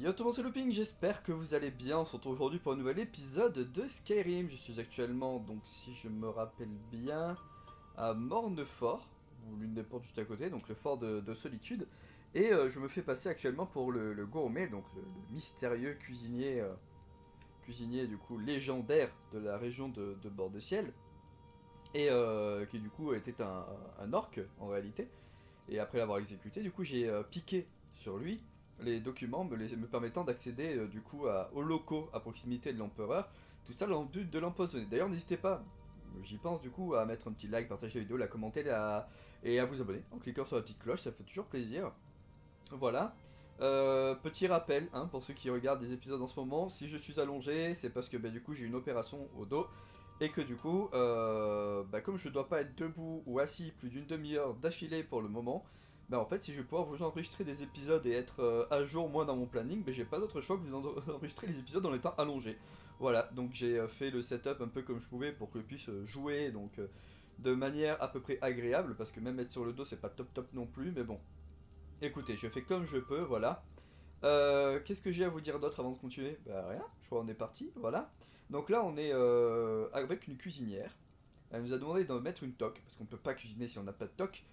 Yo tout le monde, c'est Looping, j'espère que vous allez bien. On se retrouve aujourd'hui pour un nouvel épisode de Skyrim. Je suis actuellement, donc si je me rappelle bien, à Mornefort, ou l'une des portes juste à côté, donc le fort de Solitude. Et je me fais passer actuellement pour le gourmet, donc le mystérieux cuisinier, cuisinier du coup légendaire de la région de Bord-de-Ciel. Et qui du coup était un orc en réalité. Et après l'avoir exécuté, du coup j'ai piqué sur lui les documents me permettant d'accéder du coup aux locaux à proximité de l'empereur. Tout ça dans le but de l'empoisonner. D'ailleurs n'hésitez pas, j'y pense du coup, à mettre un petit like, partager la vidéo, la commenter et à vous abonner en cliquant sur la petite cloche, ça fait toujours plaisir. Voilà. Petit rappel, hein, pour ceux qui regardent des épisodes en ce moment, si je suis allongé, c'est parce que bah, du coup j'ai une opération au dos. Et que du coup, bah, comme je dois pas être debout ou assis plus d'une demi-heure d'affilée pour le moment, bah en fait si je veux pouvoir vous enregistrer des épisodes et être à jour moi dans mon planning, bah, j'ai pas d'autre choix que vous enregistrer les épisodes en étant allongé. Voilà, donc j'ai fait le setup un peu comme je pouvais pour que je puisse jouer donc de manière à peu près agréable, parce que même être sur le dos c'est pas top top non plus, mais bon. Écoutez, je fais comme je peux, voilà. Qu'est-ce que j'ai à vous dire d'autre avant de continuer? Bah rien, je crois qu'on est parti, voilà. Donc là on est avec une cuisinière. Elle nous a demandé de mettre une toque, parce qu'on ne peut pas cuisiner si on n'a pas de toque.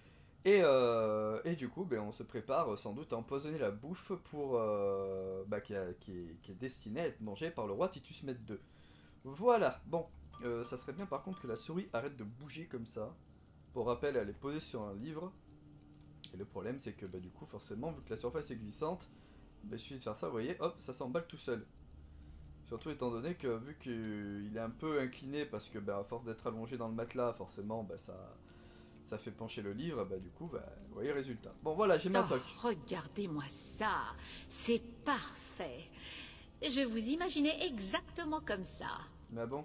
Et du coup, ben, on se prépare sans doute à empoisonner la bouffe pour, bah, qui est destinée à être mangée par le roi Titus Mède II. Voilà, bon, ça serait bien par contre que la souris arrête de bouger comme ça. Pour rappel, elle est posée sur un livre. Et le problème c'est que bah, du coup, forcément, vu que la surface est glissante, bah, il suffit de faire ça, vous voyez, hop, ça s'emballe tout seul. Surtout étant donné que vu qu'il est un peu incliné parce que bah, à force d'être allongé dans le matelas, forcément bah, ça fait pencher le livre, bah du coup bah, vous voyez le résultat. Bon voilà, j'ai ma Oh, toque. regardez-moi ça. C'est parfait. Je vous imaginais exactement comme ça. Mais ah bon.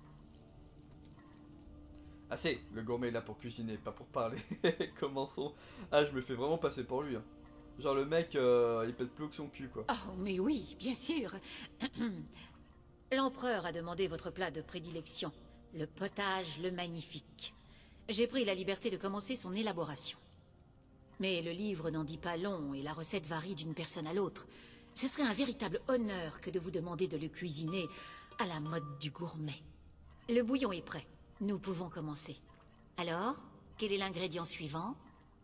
Ah c'est, le gourmet est là pour cuisiner, pas pour parler. Commençons. Ah je me fais vraiment passer pour lui. Hein. Genre le mec, il pète plus haut que son cul quoi. Oh, mais oui, bien sûr. L'empereur a demandé votre plat de prédilection, le potage le magnifique. J'ai pris la liberté de commencer son élaboration. Mais le livre n'en dit pas long et la recette varie d'une personne à l'autre. Ce serait un véritable honneur que de vous demander de le cuisiner à la mode du gourmet. Le bouillon est prêt. Nous pouvons commencer. Alors, quel est l'ingrédient suivant?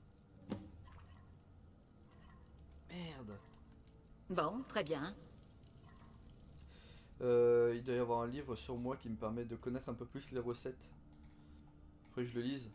Merde. Bon, très bien. Il doit y avoir un livre sur moi qui me permet de connaître un peu plus les recettes. Faudrait que je le lise.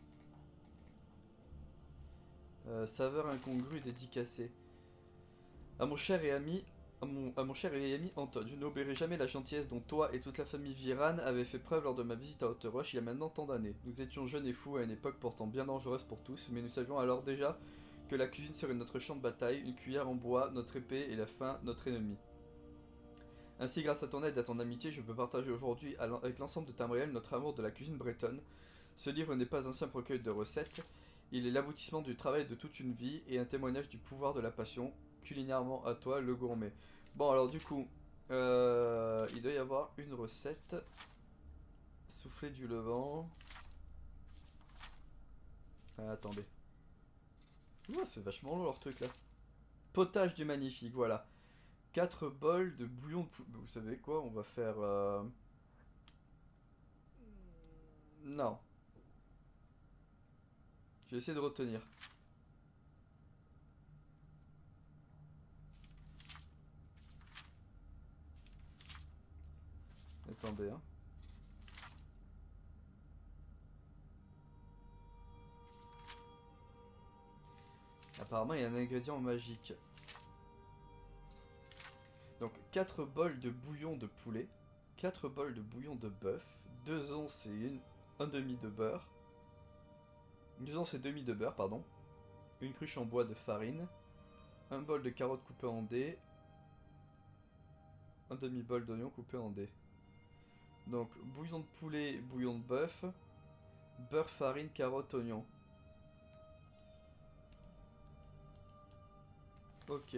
Saveur incongrue dédicacée. À mon cher et ami, à mon cher et ami Anton, je n'oublierai jamais la gentillesse dont toi et toute la famille Viran avaient fait preuve lors de ma visite à Haute-Roche il y a maintenant tant d'années. Nous étions jeunes et fous à une époque pourtant bien dangereuse pour tous, mais nous savions alors déjà que la cuisine serait notre champ de bataille, une cuillère en bois, notre épée et la faim, notre ennemi. Ainsi, grâce à ton aide et à ton amitié, je peux partager aujourd'hui avec l'ensemble de Tamriel notre amour de la cuisine bretonne. Ce livre n'est pas un simple recueil de recettes, il est l'aboutissement du travail de toute une vie et un témoignage du pouvoir de la passion, culinairement à toi, le gourmet. Bon, alors du coup, il doit y avoir une recette. Souffler du levain. Ah, attendez. Ouah, c'est vachement long leur truc là. Potage du magnifique, voilà. 4 bols de bouillon de poulet. Vous savez quoi, on va faire... Non. Je vais essayer de retenir. Attendez, hein. Apparemment, il y a un ingrédient magique. Donc, 4 bols de bouillon de poulet, 4 bols de bouillon de bœuf, 2 onces et un demi de beurre, 2 onces et demi de beurre, pardon, une cruche en bois de farine, un bol de carottes coupées en dés, un demi-bol d'oignons coupés en dés. Donc, bouillon de poulet, bouillon de bœuf, beurre, farine, carottes, oignons. Ok.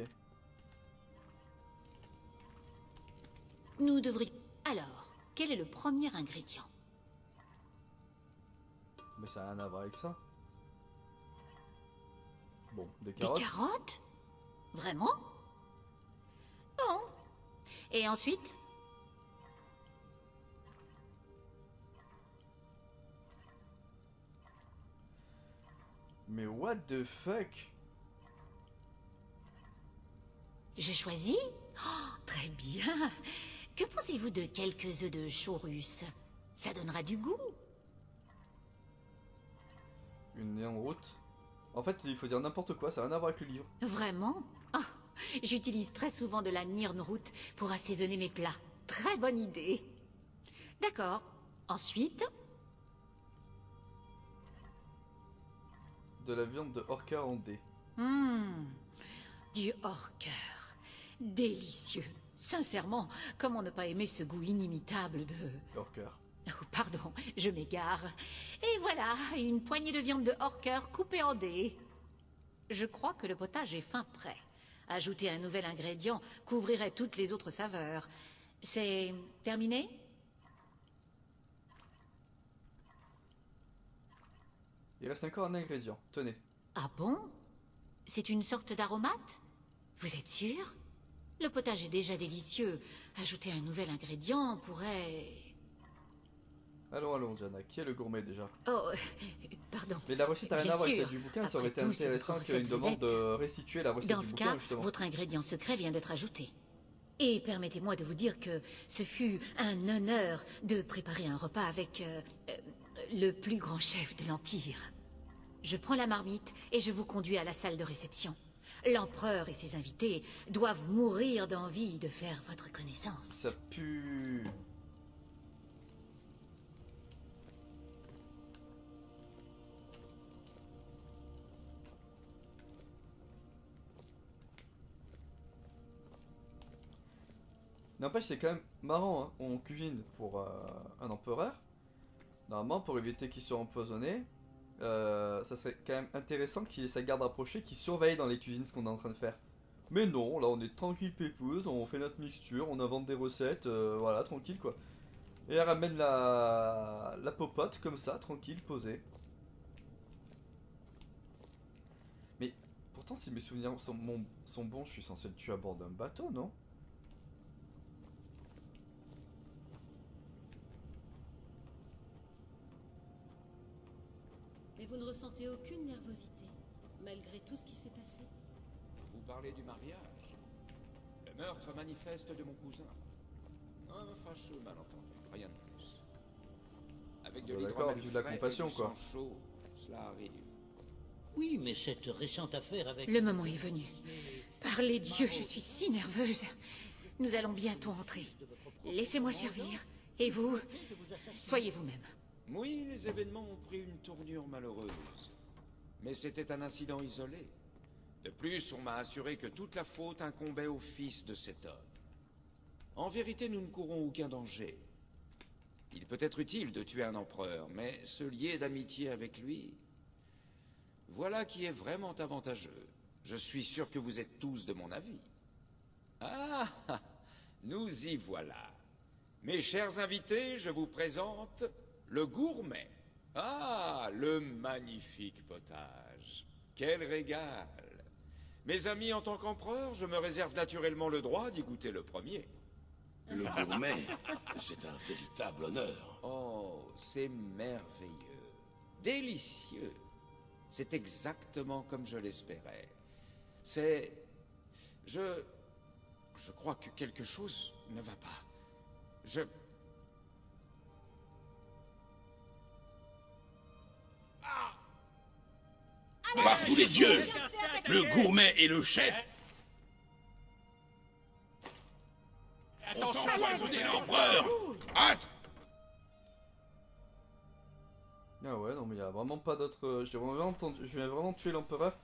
Nous devrions... Alors, quel est le premier ingrédient? Mais ça n'a rien à voir avec ça. Bon, des Des carottes. carottes? Vraiment? Bon. Et ensuite? Mais what the fuck? Je choisis? Oh, très bien. Que pensez-vous de quelques œufs de chorus? Ça donnera du goût. Une nez en route. En fait, il faut dire n'importe quoi, ça n'a rien à voir avec le livre. Vraiment? Oh, j'utilise très souvent de la Nirnroot pour assaisonner mes plats. Très bonne idée. D'accord. Ensuite? De la viande de orca en dés. Du hors-cœur. Délicieux. Sincèrement, comment ne pas aimer ce goût inimitable de... Hors-cœur. Oh, pardon, je m'égare. Et voilà, une poignée de viande de hors-cœur coupée en dés. Je crois que le potage est fin prêt. Ajouter un nouvel ingrédient couvrirait toutes les autres saveurs. C'est terminé? Il reste encore un ingrédient, tenez. Ah bon? C'est une sorte d'aromate? Vous êtes sûr? Le potage est déjà délicieux. Ajouter un nouvel ingrédient pourrait... Allons, Diana, qui est le gourmet déjà? Oh, pardon. Mais la recette n'a rien Bien à voir avec sûr. celle du bouquin, ça aurait été Après tout, c'est intéressant votre qu'il y ait une recette demande de vedette. restituer la recette Dans du ce bouquin, cas, justement. votre ingrédient secret vient d'être ajouté. Et permettez-moi de vous dire que ce fut un honneur de préparer un repas avec le plus grand chef de l'Empire. Je prends la marmite et je vous conduis à la salle de réception. L'empereur et ses invités doivent mourir d'envie de faire votre connaissance. Ça pue... N'empêche, c'est quand même marrant, hein. On cuisine pour un empereur. Normalement, pour éviter qu'il soit empoisonné, ça serait quand même intéressant qu'il ait sa garde rapprochée qui surveille dans les cuisines ce qu'on est en train de faire. Mais non, là on est tranquille pépouze, on fait notre mixture, on invente des recettes, voilà, tranquille quoi. Et elle ramène la popote comme ça, tranquille, posée. Mais pourtant si mes souvenirs sont bons, je suis censé le tuer à bord d'un bateau, non? Mais vous ne ressentez aucune nervosité, malgré tout ce qui s'est passé? Vous parlez du mariage? Le meurtre manifeste de mon cousin. Un fâcheux malentendu, rien de plus. Avec de D'accord, l'hydromel avec de la frais et compassion, du quoi. sang chaud, cela arrive. Oui, mais cette récente affaire avec... Le moment est venu. Par les dieux, je suis si nerveuse. Nous allons bientôt entrer. Laissez-moi servir. Et vous, soyez vous-même. Oui, les événements ont pris une tournure malheureuse. Mais c'était un incident isolé. De plus, on m'a assuré que toute la faute incombait au fils de cet homme. En vérité, nous ne courons aucun danger. Il peut être utile de tuer un empereur, mais se lier d'amitié avec lui... Voilà qui est vraiment avantageux. Je suis sûr que vous êtes tous de mon avis. Ah, nous y voilà. Mes chers invités, je vous présente le gourmet. Ah, le magnifique potage. Quel régal. Mes amis, en tant qu'empereur, je me réserve naturellement le droit d'y goûter le premier. Le gourmet, c'est un véritable honneur. Oh, c'est merveilleux. Délicieux. C'est exactement comme je l'espérais. C'est... Je crois que quelque chose ne va pas. Par tous les dieux, le gourmet et le chef ont empoisonné l'empereur. Hâte! Ah ouais, non mais il y a vraiment pas d'autre... Je vais vraiment tuer l'empereur.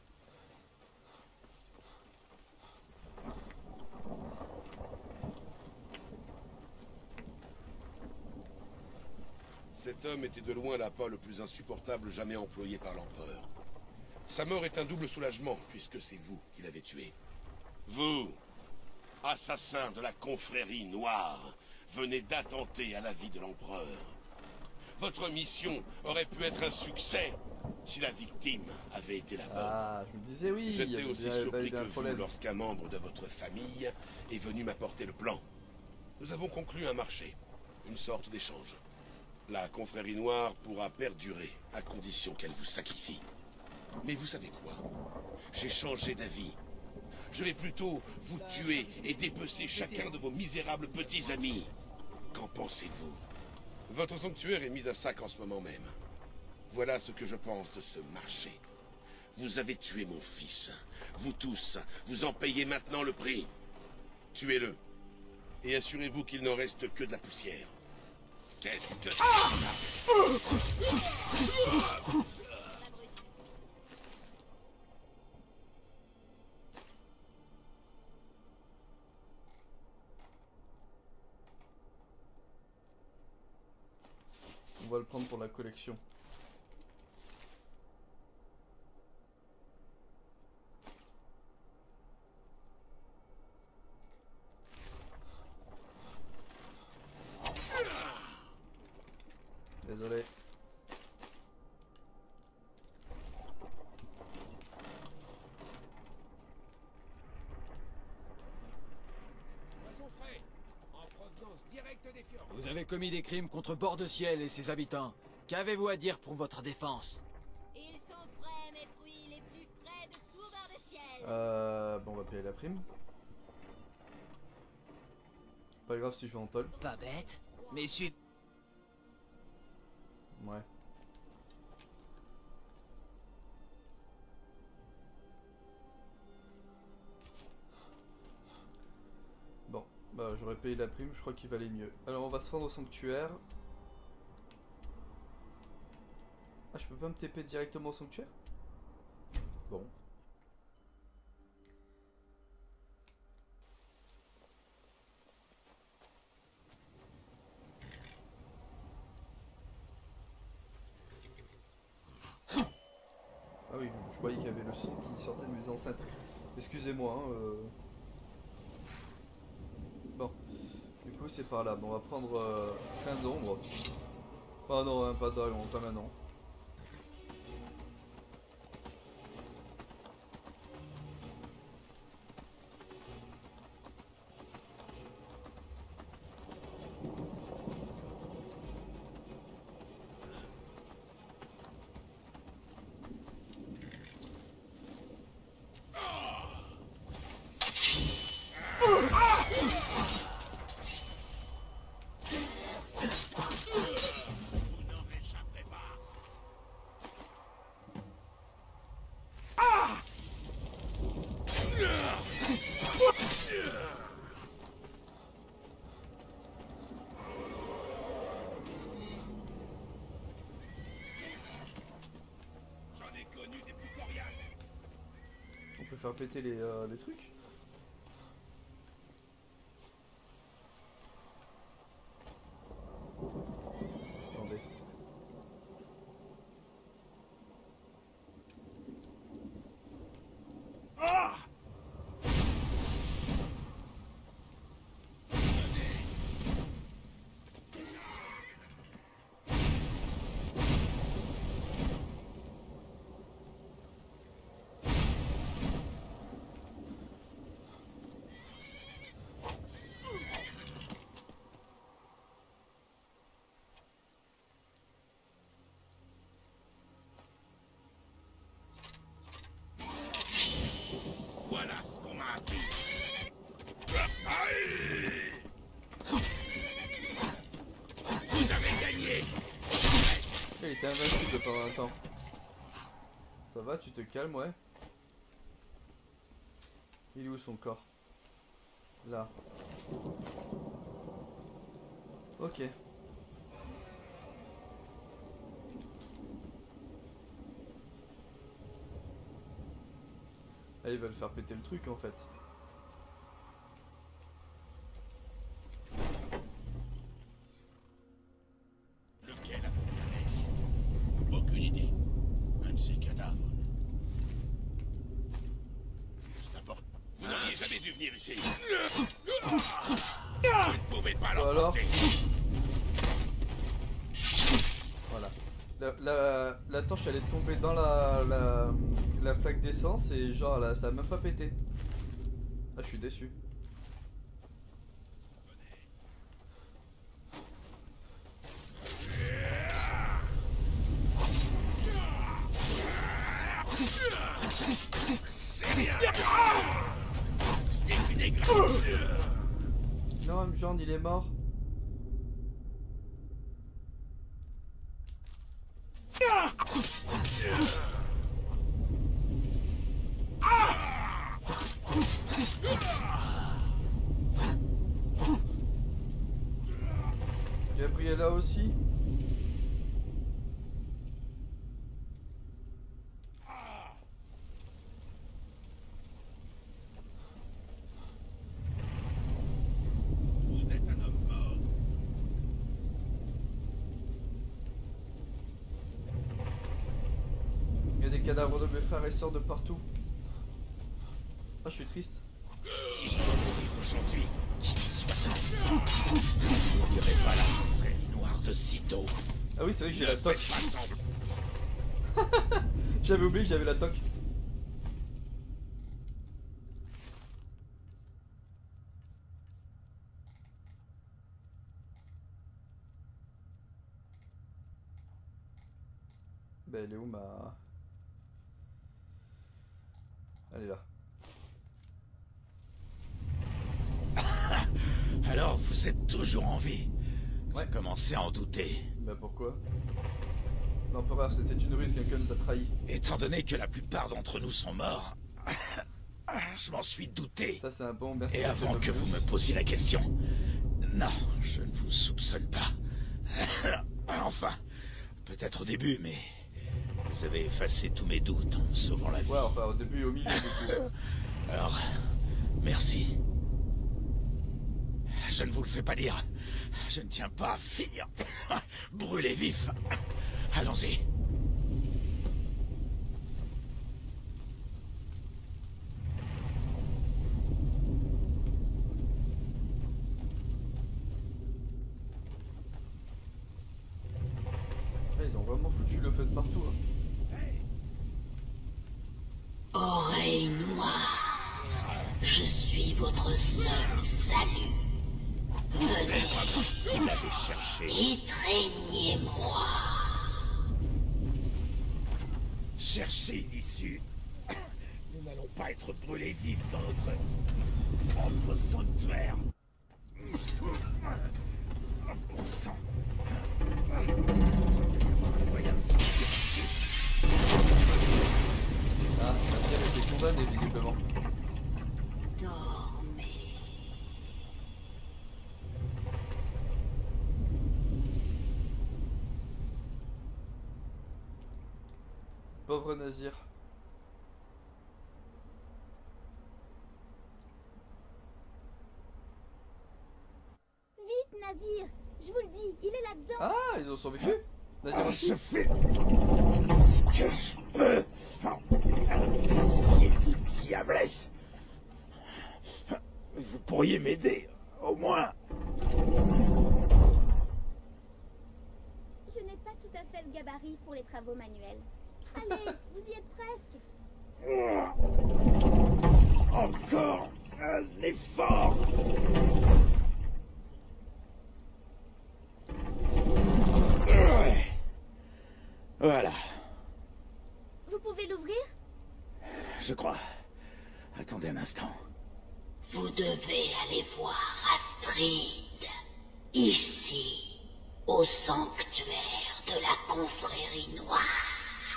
Cet homme était de loin l'appât le plus insupportable jamais employé par l'empereur. Sa mort est un double soulagement, puisque c'est vous qui l'avez tué. Vous, assassin de la confrérie noire, venez d'attenter à la vie de l'empereur. Votre mission aurait pu être un succès, si la victime avait été la bonne. Ah, je me disais oui, il y J'étais avait aussi bien, surpris bien que un vous problème. lorsqu'un membre de votre famille est venu m'apporter le plan. Nous avons conclu un marché, une sorte d'échange. La confrérie noire pourra perdurer à condition qu'elle vous sacrifie. Mais vous savez quoi? J'ai changé d'avis. Je vais plutôt vous tuer et dépecer chacun de vos misérables petits amis. Qu'en pensez-vous? Votre sanctuaire est mis à sac en ce moment même. Voilà ce que je pense de ce marché. Vous avez tué mon fils. Vous tous, vous en payez maintenant le prix. Tuez-le. Et assurez-vous qu'il n'en reste que de la poussière. Qu'est-ce que... On va le prendre pour la collection. Désolé. Vous avez commis des crimes contre Bord-de-Ciel et ses habitants. Qu'avez-vous à dire pour votre défense? Ils sont frais, mes fruits, les plus frais de tout Bord-de-Ciel. Bon, on va payer la prime. Pas grave si je vais en tôle. Pas bête, mais suivez. Ouais. Bon, bah j'aurais payé la prime, je crois qu'il valait mieux. Alors on va se rendre au sanctuaire. Ah, je peux pas me TP directement au sanctuaire? Bon. Ah oui, je croyais qu'il y avait le son qui sortait de mes enceintes. Excusez-moi. Hein, Bon, du coup c'est par là. Bon, on va prendre Crainte d'ombre. Ah non, hein, pas de dragon, pas maintenant. On peut faire péter les trucs. Attendez. Voilà ce qu'on m'a appris. Vous avez gagné. Il était invincible pendant un temps. Ça va, tu te calmes, ouais. Il est où son corps? Là. Ok. Ah, ils veulent faire péter le truc en fait. Lequel a volé la mèche? Aucune idée. Un de ces cadavres. C'est important. Vous n'auriez jamais dû venir ici. Vous ne pouvez pas Alors l'emporter. voilà. La torche elle est tombée dans la flaque d'essence et genre là, ça a même pas pété. Ah, je suis déçu. Non, Mjorn, il est mort. Gabriella aussi. Il y a des cadavres de mes frères et sœurs de partout. Ah, je suis triste. Si je dois mourir aujourd'hui, qu'il soit ainsi. N'oublierai pas la confrérie noire de sitôt. Ah oui, c'est vrai que j'ai la toque. Faites pas semblant. J'avais oublié que j'avais la toque. Bah elle est où ma... Elle est là. Alors vous êtes toujours en vie. Ouais. Commencez à en douter. Bah pourquoi? L'empereur, c'était une ruse, quelqu'un nous a trahis. Étant donné que la plupart d'entre nous sont morts, je m'en suis douté. Ça c'est un bon merci. Et avant que vous me posiez la question, non, je ne vous soupçonne pas. Enfin, peut-être au début, mais vous avez effacé tous mes doutes en me sauvant la vie. Ouais, enfin au début et au milieu du coup. Alors, merci. Je ne vous le fais pas dire. Je ne tiens pas à finir brûlé vif. Allons-y. Ils ont vraiment foutu le feu de partout. Hein. Oreille noire, je suis votre seul salut. Venez, Vous l'avez cherché. étreignez-moi. Cherchez une issue. Nous n'allons pas être brûlés vifs dans notre propre sanctuaire. Bon sang. Moyen de sortir ici. Ah, la terre était condamnée visiblement. Dormez. Pauvre Nazir. Vite, Nazir. Je vous le dis, il est là-dedans. Ah, ils ont survécu. Nazir aussi. Je fais ce que je peux. C'est du diablesse. Vous pourriez m'aider, au moins. Je n'ai pas tout à fait le gabarit pour les travaux manuels. Allez, vous y êtes presque. Encore un effort. Voilà, Vous pouvez l'ouvrir? je crois. Attendez un instant. Vous devez aller voir Astrid. Ici, au sanctuaire de la confrérie noire.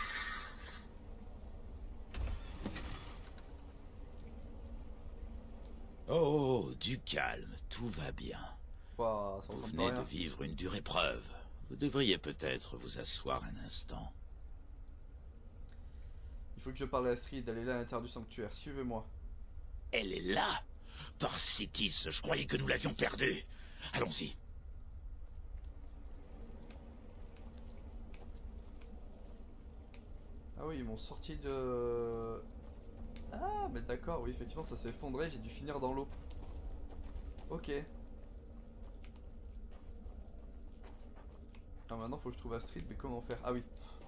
Oh, du calme, tout va bien. Ouah, ça Vous ressemble venez à de rien. vivre une dure épreuve. Vous devriez peut-être vous asseoir un instant. Il faut que je parle à Astrid, elle est là à l'intérieur du sanctuaire. Suivez-moi. Elle est là. Par Sitis, je croyais que nous l'avions perdue. Allons-y. Ah oui, ils m'ont sorti de... Ah, mais d'accord, oui, effectivement, ça s'est effondré, j'ai dû finir dans l'eau. Ok. En maintenant faut que je trouve Astrid, mais comment faire? Ah oui.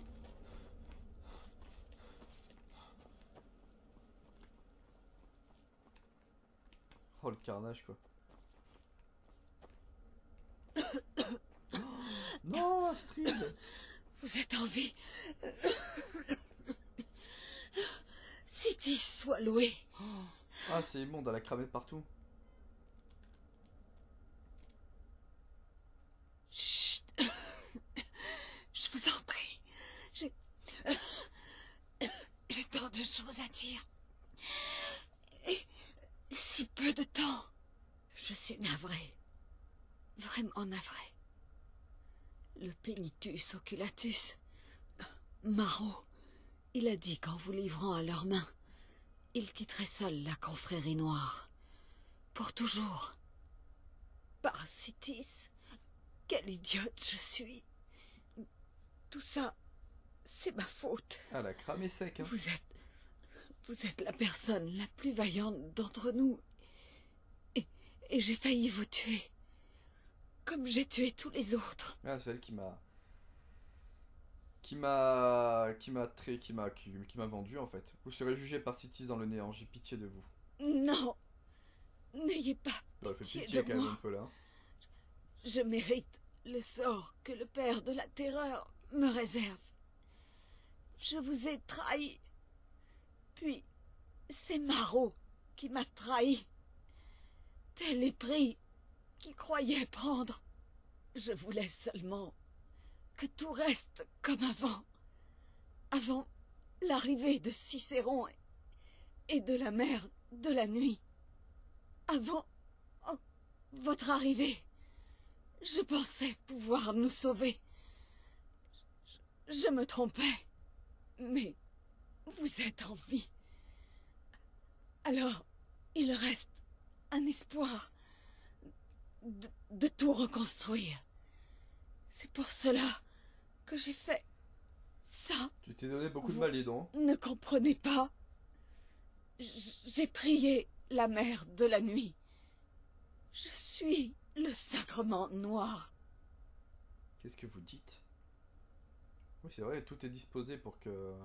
Oh le carnage quoi. Non Astrid. Vous êtes en vie. Citis soit loué. Ah c'est immonde, elle a cramé de partout. Chut. Je vous en prie. J'ai tant de choses à dire. Et si peu de temps. Je suis navrée. Vraiment navrée. Le Pénitus Oculatus. Marot. Il a dit qu'en vous livrant à leurs mains, il quitterait seul la confrérie noire. Pour toujours. Parasitis. Quelle idiote je suis. Tout ça, c'est ma faute. Elle a cramé sec, hein. Vous êtes la personne la plus vaillante d'entre nous. Et j'ai failli vous tuer. Comme j'ai tué tous les autres. Ah, c'est elle qui m'a vendu en fait. Vous serez jugé par Citis dans le néant, j'ai pitié de vous. Non. N'ayez pas Elle fait pitié pitié de quand même moi. un peu là. Je mérite le sort que le père de la terreur me réserve. Je vous ai trahi. Puis, c'est Marot qui m'a trahi. Tel est prix qu'il croyait prendre. Je voulais seulement que tout reste comme avant. Avant l'arrivée de Cicéron et de la mère de la nuit. Avant votre arrivée. Je pensais pouvoir nous sauver. Je me trompais. Mais vous êtes en vie. Alors, il reste un espoir de tout reconstruire. C'est pour cela que j'ai fait ça. Tu t'es donné beaucoup de mal, donc. Ne comprenez pas? J'ai prié la mère de la nuit. Je suis le sacrement noir. Qu'est-ce que vous dites? Oui, c'est vrai, tout est disposé pour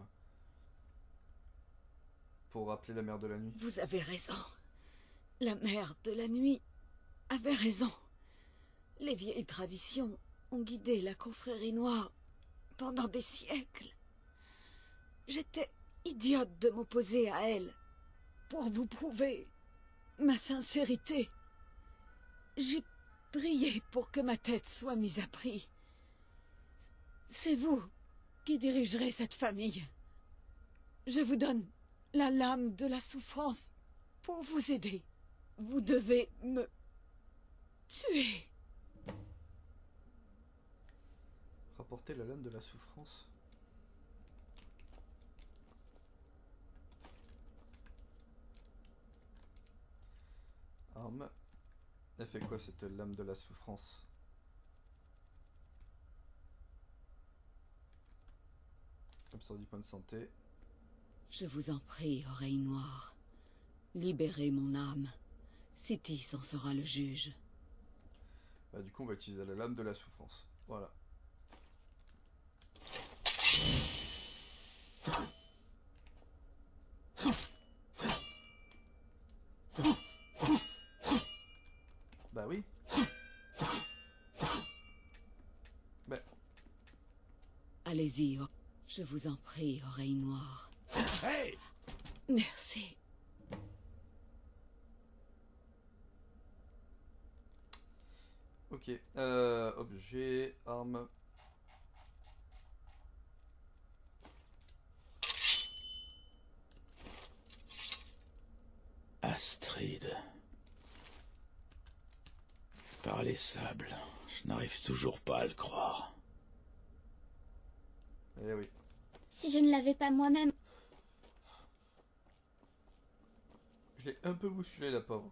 rappeler la mère de la nuit. Vous avez raison. La mère de la nuit avait raison. Les vieilles traditions ont guidé la confrérie noire pendant des siècles. J'étais idiote de m'opposer à elle pour vous prouver ma sincérité. J'ai prié pour que ma tête soit mise à prix. C'est vous qui dirigerez cette famille. Je vous donne la lame de la souffrance pour vous aider. Vous devez me tuer. Rapporter la lame de la souffrance. Arme. Elle fait quoi cette lame de la souffrance? Absorbe du point de santé. Je vous en prie, oreille noire. Libérez mon âme. Citis en sera le juge. Bah, du coup, on va utiliser la lame de la souffrance. Voilà. Bah oui. Mais... Allez-y, je vous en prie, oreille noire. Hey! Merci. Ok. Objet, arme. Astrid. Par les sables, je n'arrive toujours pas à le croire. Eh oui. Si je ne l'avais pas moi-même... Je l'ai un peu bousculé, la pauvre.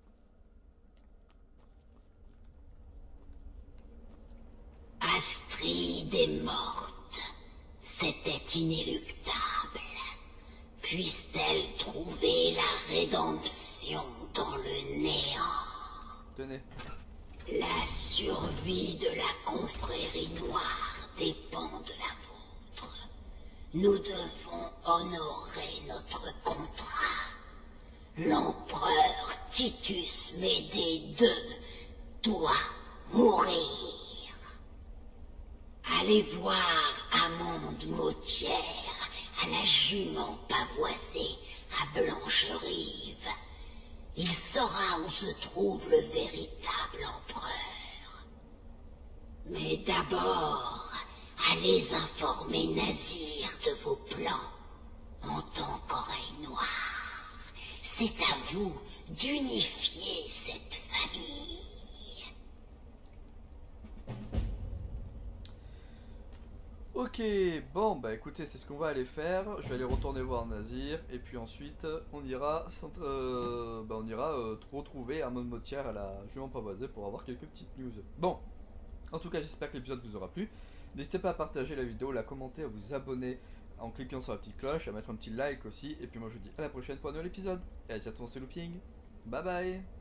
Astrid est morte. C'était inéluctable. Puisse-t-elle trouver la rédemption dans le néant? Tenez. La survie de la confrérie noire dépend de la vôtre. Nous devons honorer notre contrat. L'empereur Titus Médée II doit mourir. Allez voir Amande Mautière à la jument pavoisée à Blancherive. Il saura où se trouve le véritable empereur. Mais d'abord, allez informer Nazir de vos plans en tant qu'oreille noire. C'est à vous d'unifier cette famille. Ok, bon bah écoutez, c'est ce qu'on va aller faire. Je vais aller retourner voir Nazir et puis ensuite on ira retrouver Amande Mautière à la jument pavoisée pour avoir quelques petites news. Bon, en tout cas j'espère que l'épisode vous aura plu. N'hésitez pas à partager la vidéo, la commenter, à vous abonner en cliquant sur la petite cloche, à mettre un petit like aussi. Et puis moi je vous dis à la prochaine pour un nouvel épisode. Et à bientôt, c'est Looping. Bye bye.